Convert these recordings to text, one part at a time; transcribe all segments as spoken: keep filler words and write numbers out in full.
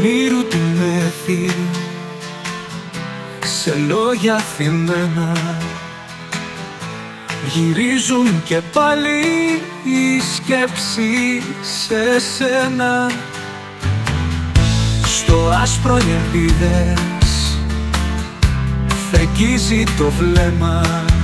ονείρου του μέθη, σε λόγια θυμμένα γυρίζουν και πάλι οι σκέψεις σε σένα. Στο άσπρο οι ελπίδες φεγγίζει το βλέμμα,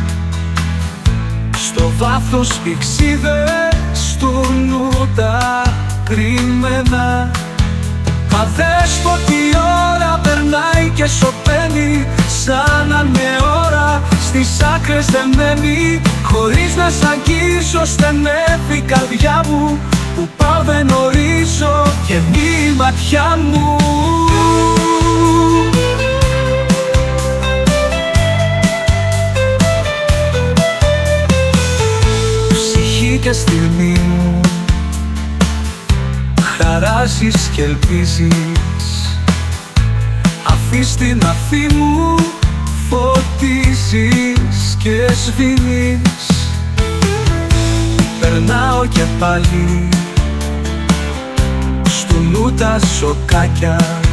στο βάθος πηξίδες του νου τα κρυμμένα. Αδέσποτη ώρα περνάει και σωπαίνει, σαν να είναι ώρα στις άκρες δεμένη. Χωρίς να σ' αγγίσω στενεύει η καρδιά μου, που πάω δεν ορίζω και η ματιά μου. Ψυχή και στιγμή μου χαράζεις και ελπίζεις, αφής την αφή μου φωτίζεις και σβήνεις. Περνάω και πάλι στου νου τα σοκάκια,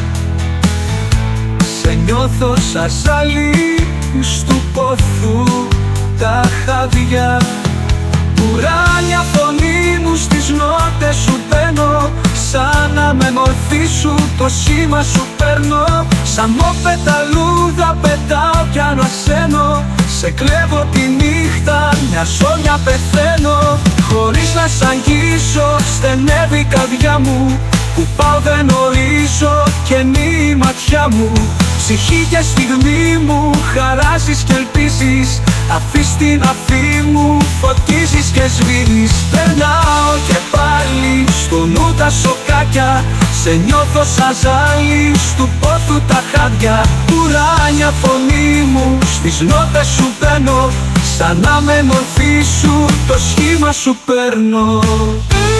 σε νιώθω σαν ζάλι στου πόθου τα χάδια. Ουράνια φωνή μου στις νότες σου μπαίνω, σαν να με μορφή σου το σήμα σου παίρνω. Σαν μοπεταλούδα πετάω κι αν ασένω, σε κλέβω τη νύχτα, μια σόνια πεθαίνω. Χωρίς να σ' αγγίσω στενεύει η καρδιά μου, που πάω δεν ορίζω και η ματιά μου. Ψυχή και στιγμή μου χαράζεις και ελπίζεις, αφής την αφή μου φωτίζεις και σβήνεις. Περνάω και πάλι στο νου τα σοκάκια, σε νιώθω σαν ζάλι στου πόθου τα χάδια. Ουράνια φωνή μου στις νότες σου μπαίνω, σαν να με μορφή σου το σχήμα σου παίρνω.